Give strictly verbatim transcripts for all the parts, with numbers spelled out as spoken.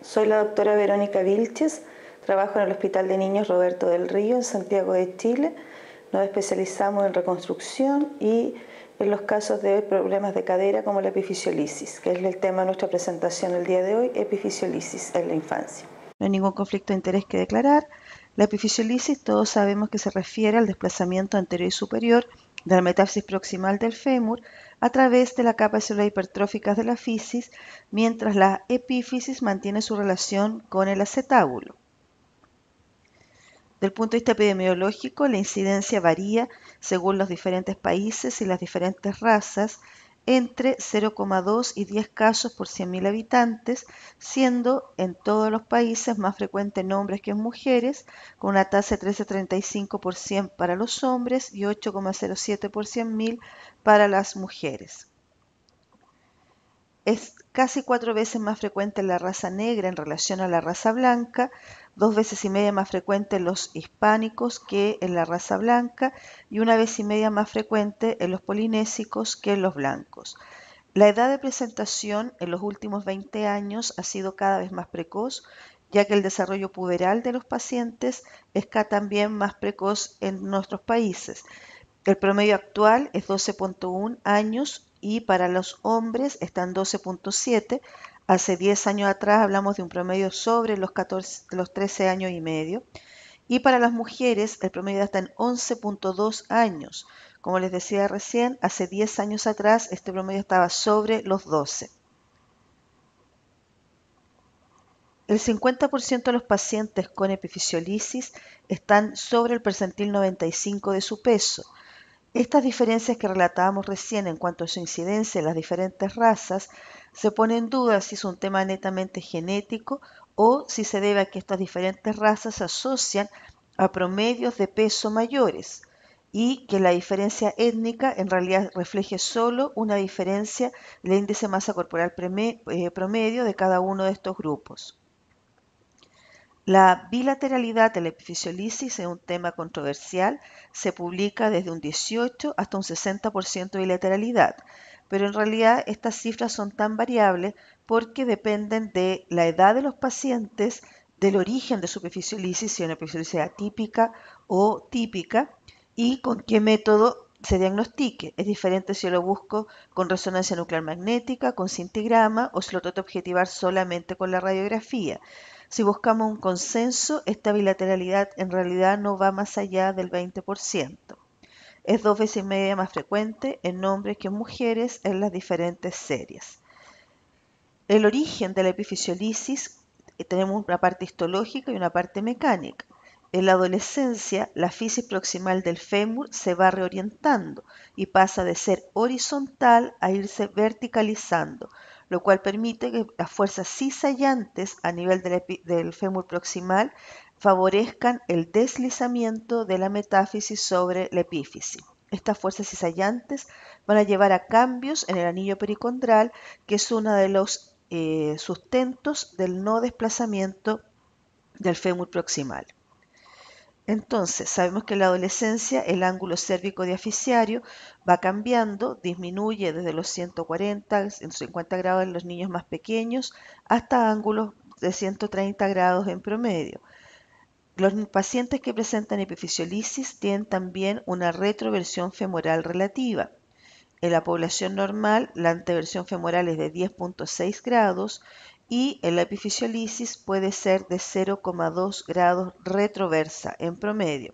Soy la doctora Verónica Vilches, trabajo en el Hospital de Niños Roberto del Río en Santiago de Chile. Nos especializamos en reconstrucción y en los casos de problemas de cadera como la epifisiolisis, que es el tema de nuestra presentación el día de hoy, epifisiolisis en la infancia. No hay ningún conflicto de interés que declarar. La epifisiolisis todos sabemos que se refiere al desplazamiento anterior y superior de la metáfisis proximal del fémur a través de la capa celular hipertrófica de la fisis, mientras la epífisis mantiene su relación con el acetábulo. Del punto de vista epidemiológico, la incidencia varía según los diferentes países y las diferentes razas, entre cero coma dos y diez casos por cien mil habitantes, siendo en todos los países más frecuente en hombres que en mujeres, con una tasa de trece coma treinta y cinco por cien para los hombres y ocho coma cero siete por cien mil para las mujeres. Es casi cuatro veces más frecuente en la raza negra en relación a la raza blanca, dos veces y media más frecuente en los hispánicos que en la raza blanca y una vez y media más frecuente en los polinésicos que en los blancos. La edad de presentación en los últimos veinte años ha sido cada vez más precoz, ya que el desarrollo puberal de los pacientes es también más precoz en nuestros países. El promedio actual es doce punto uno años y para los hombres está en doce punto siete. Hace diez años atrás hablamos de un promedio sobre los, catorce, los trece años y medio. Y para las mujeres el promedio está en once punto dos años. Como les decía recién, hace diez años atrás este promedio estaba sobre los doce. El cincuenta por ciento de los pacientes con epifisiolisis están sobre el percentil noventa y cinco de su peso. Estas diferencias que relatábamos recién en cuanto a su incidencia en las diferentes razas se pone en duda si es un tema netamente genético o si se debe a que estas diferentes razas se asocian a promedios de peso mayores y que la diferencia étnica en realidad refleje solo una diferencia del índice de masa corporal promedio de cada uno de estos grupos. La bilateralidad de la epifisiolisis es un tema controversial, se publica desde un dieciocho hasta un sesenta por ciento de bilateralidad, pero en realidad estas cifras son tan variables porque dependen de la edad de los pacientes, del origen de su epifisiolisis, si es una epifisiolisis atípica o típica, y con qué método se diagnostique. Es diferente si yo lo busco con resonancia nuclear magnética, con scintigrama o si lo trato de objetivar solamente con la radiografía. Si buscamos un consenso, esta bilateralidad en realidad no va más allá del veinte por ciento. Es dos veces y media más frecuente en hombres que en mujeres en las diferentes series. El origen de la epifisiolisis, tenemos una parte histológica y una parte mecánica. En la adolescencia, la fisis proximal del fémur se va reorientando y pasa de ser horizontal a irse verticalizando, lo cual permite que las fuerzas cizallantes a nivel del, del fémur proximal favorezcan el deslizamiento de la metáfisis sobre la epífisis. Estas fuerzas cizallantes van a llevar a cambios en el anillo pericondral, que es uno de los eh, sustentos del no desplazamiento del fémur proximal. Entonces, sabemos que en la adolescencia el ángulo cérvico-diaficiario va cambiando, disminuye desde los ciento cuarenta, ciento cincuenta grados en los niños más pequeños hasta ángulos de ciento treinta grados en promedio. Los pacientes que presentan epifisiolisis tienen también una retroversión femoral relativa. En la población normal, la anteversión femoral es de diez punto seis grados y en la epifisiolisis puede ser de cero coma dos grados retroversa en promedio.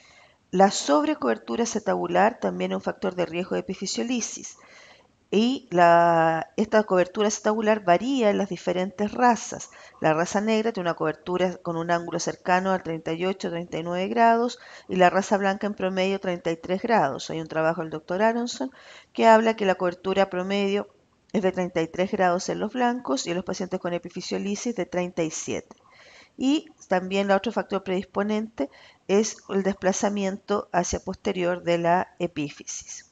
La sobrecobertura acetabular también es un factor de riesgo de epifisiolisis y la, esta cobertura acetabular varía en las diferentes razas. La raza negra tiene una cobertura con un ángulo cercano al treinta y ocho a treinta y nueve grados y la raza blanca en promedio treinta y tres grados. Hay un trabajo del doctor Aronson que habla que la cobertura promedio es de treinta y tres grados en los blancos y en los pacientes con epifisiolisis de treinta y siete. Y también el otro factor predisponente es el desplazamiento hacia posterior de la epífisis.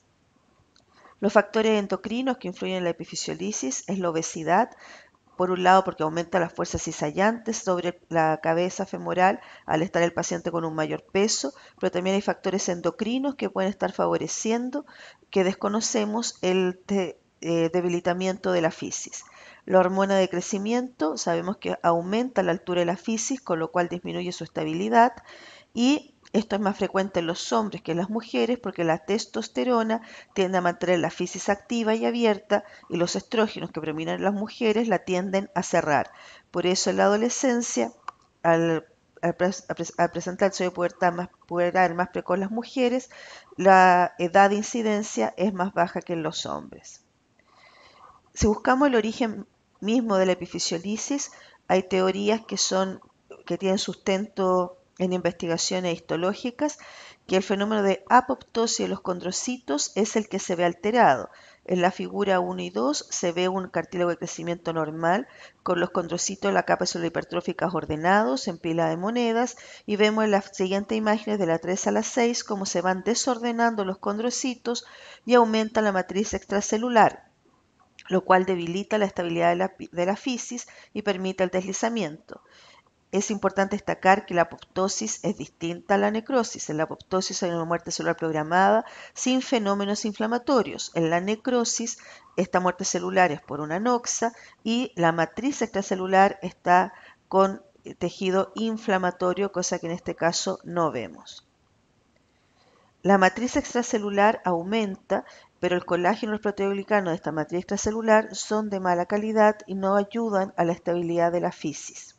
Los factores endocrinos que influyen en la epifisiolisis es la obesidad, por un lado porque aumenta las fuerzas cizallantes sobre la cabeza femoral al estar el paciente con un mayor peso, pero también hay factores endocrinos que pueden estar favoreciendo que desconocemos el de, eh, debilitamiento de la fisis. La hormona de crecimiento sabemos que aumenta la altura de la fisis, con lo cual disminuye su estabilidad, y esto es más frecuente en los hombres que en las mujeres porque la testosterona tiende a mantener la fisis activa y abierta y los estrógenos que predominan en las mujeres la tienden a cerrar. Por eso en la adolescencia, al, al, al presentarse de pubertad más, pubertad más precoz en las mujeres, la edad de incidencia es más baja que en los hombres. Si buscamos el origen mismo de la epifisiolisis, hay teorías que son que tienen sustento en investigaciones histológicas, que el fenómeno de apoptosis de los condrocitos es el que se ve alterado. En la figura uno y dos se ve un cartílago de crecimiento normal con los condrocitos de la capa celular hipertróficas ordenados en pila de monedas, y vemos en las siguientes imágenes de la tres a la seis cómo se van desordenando los condrocitos y aumenta la matriz extracelular, lo cual debilita la estabilidad de la, de la fisis y permite el deslizamiento. Es importante destacar que la apoptosis es distinta a la necrosis. En la apoptosis hay una muerte celular programada sin fenómenos inflamatorios. En la necrosis, esta muerte celular es por una anoxa y la matriz extracelular está con tejido inflamatorio, cosa que en este caso no vemos. La matriz extracelular aumenta, pero el colágeno y los proteoglicanos de esta matriz extracelular son de mala calidad y no ayudan a la estabilidad de la fisis.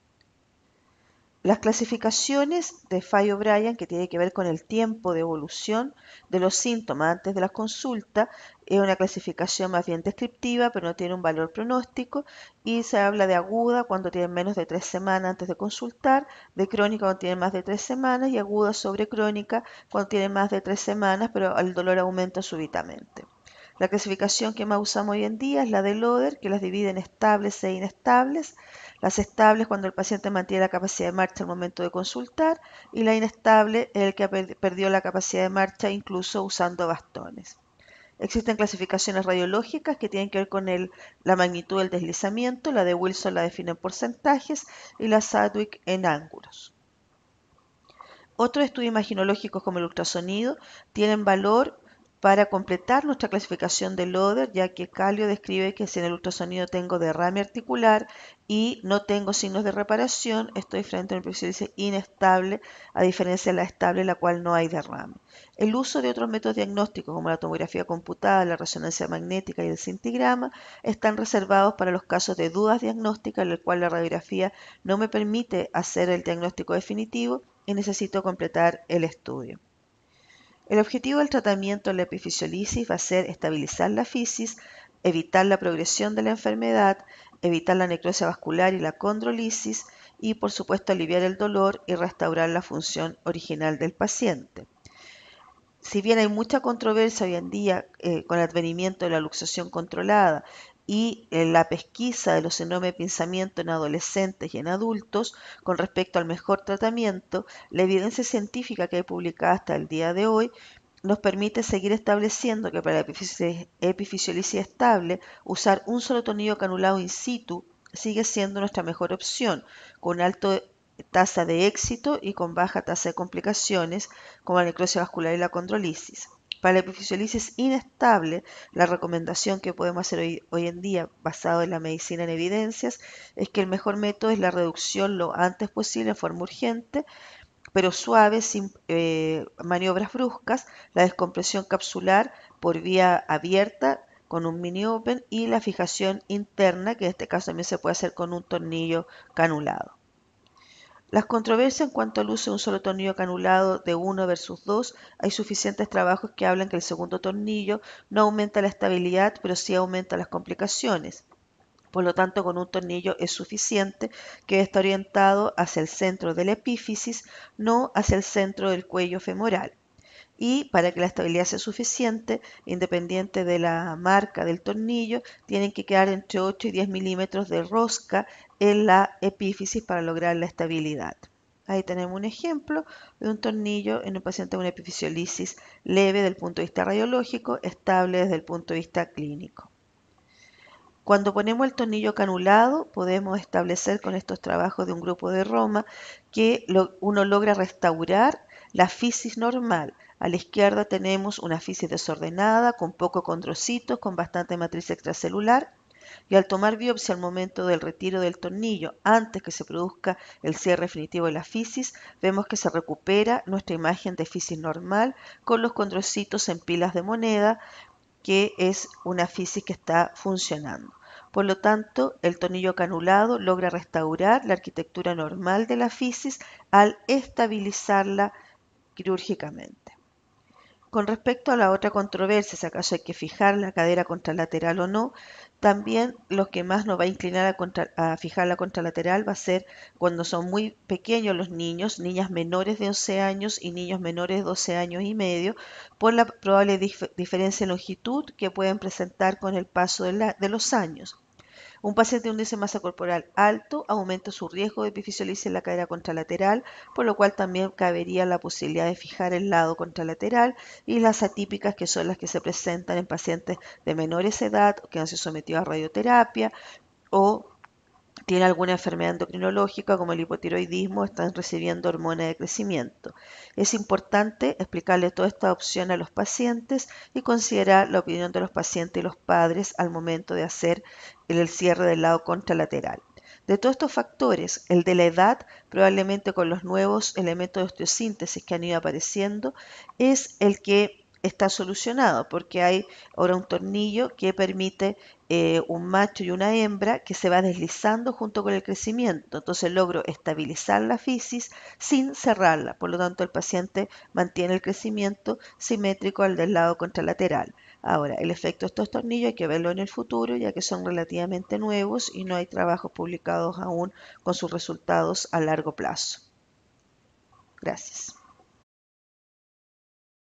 Las clasificaciones de Fay O'Brien, que tiene que ver con el tiempo de evolución de los síntomas antes de la consulta, es una clasificación más bien descriptiva, pero no tiene un valor pronóstico, y se habla de aguda cuando tienen menos de tres semanas antes de consultar, de crónica cuando tienen más de tres semanas, y aguda sobre crónica cuando tienen más de tres semanas, pero el dolor aumenta súbitamente. La clasificación que más usamos hoy en día es la de Loder, que las divide en estables e inestables. Las estables cuando el paciente mantiene la capacidad de marcha al momento de consultar, y la inestable es el que perdió la capacidad de marcha incluso usando bastones. Existen clasificaciones radiológicas que tienen que ver con el, la magnitud del deslizamiento. La de Wilson la define en porcentajes y la Sadwick en ángulos. Otros estudios imaginológicos como el ultrasonido tienen valor para completar nuestra clasificación de Loder, ya que Kallio describe que si en el ultrasonido tengo derrame articular y no tengo signos de reparación, estoy frente a una epifisiolisis inestable, a diferencia de la estable, en la cual no hay derrame. El uso de otros métodos diagnósticos, como la tomografía computada, la resonancia magnética y el scintigrama, están reservados para los casos de dudas diagnósticas, en el cual la radiografía no me permite hacer el diagnóstico definitivo y necesito completar el estudio. El objetivo del tratamiento de la epifisiolisis va a ser estabilizar la fisis, evitar la progresión de la enfermedad, evitar la necrosis vascular y la condrolisis y, por supuesto, aliviar el dolor y restaurar la función original del paciente. Si bien hay mucha controversia hoy en día eh, con el advenimiento de la luxación controlada y eh, la pesquisa de los síndromes de pinzamiento en adolescentes y en adultos con respecto al mejor tratamiento, la evidencia científica que hay publicada hasta el día de hoy nos permite seguir estableciendo que para la epifisiolisis estable, usar un solo tornillo canulado in situ sigue siendo nuestra mejor opción, con alto tasa de éxito y con baja tasa de complicaciones como la necrosis vascular y la condrolisis. Para la epifisiolisis inestable, la recomendación que podemos hacer hoy, hoy en día, basado en la medicina en evidencias, es que el mejor método es la reducción lo antes posible en forma urgente, pero suave, sin eh, maniobras bruscas, la descompresión capsular por vía abierta con un mini open y la fijación interna, que en este caso también se puede hacer con un tornillo canulado. Las controversias en cuanto al uso de un solo tornillo canulado de uno versus dos, hay suficientes trabajos que hablan que el segundo tornillo no aumenta la estabilidad, pero sí aumenta las complicaciones. Por lo tanto, con un tornillo es suficiente, que está orientado hacia el centro de la epífisis, no hacia el centro del cuello femoral. Y para que la estabilidad sea suficiente, independiente de la marca del tornillo, tienen que quedar entre ocho y diez milímetros de rosca en la epífisis para lograr la estabilidad. Ahí tenemos un ejemplo de un tornillo en un paciente con una epifisiolisis leve desde el punto de vista radiológico, estable desde el punto de vista clínico. Cuando ponemos el tornillo canulado, podemos establecer con estos trabajos de un grupo de Roma que lo, uno logra restaurar la fisis normal. A la izquierda tenemos una fisis desordenada, con pocos condrocitos, con bastante matriz extracelular. Y al tomar biopsia al momento del retiro del tornillo, antes que se produzca el cierre definitivo de la fisis, vemos que se recupera nuestra imagen de fisis normal con los condrocitos en pilas de moneda, que es una fisis que está funcionando. Por lo tanto, el tornillo canulado logra restaurar la arquitectura normal de la fisis al estabilizarla quirúrgicamente. Con respecto a la otra controversia, si acaso hay que fijar la cadera contralateral o no, también lo que más nos va a inclinar a, contra, a fijar la contralateral va a ser cuando son muy pequeños los niños, niñas menores de once años y niños menores de doce años y medio, por la probable dif diferencia en longitud que pueden presentar con el paso de, la, de los años. Un paciente de un índice de masa corporal alto aumenta su riesgo de epifisiolisis en la cadera contralateral, por lo cual también cabería la posibilidad de fijar el lado contralateral, y las atípicas, que son las que se presentan en pacientes de menores edad que han sido sometidos a radioterapia o tiene alguna enfermedad endocrinológica como el hipotiroidismo, están recibiendo hormona de crecimiento. Es importante explicarle toda esta opción a los pacientes y considerar la opinión de los pacientes y los padres al momento de hacer el cierre del lado contralateral. De todos estos factores, el de la edad, probablemente con los nuevos elementos de osteosíntesis que han ido apareciendo, es el que está solucionado, porque hay ahora un tornillo que permite eh, un macho y una hembra que se va deslizando junto con el crecimiento. Entonces logro estabilizar la fisis sin cerrarla. Por lo tanto, el paciente mantiene el crecimiento simétrico al del lado contralateral. Ahora, el efecto de estos tornillos hay que verlo en el futuro, ya que son relativamente nuevos y no hay trabajos publicados aún con sus resultados a largo plazo. Gracias.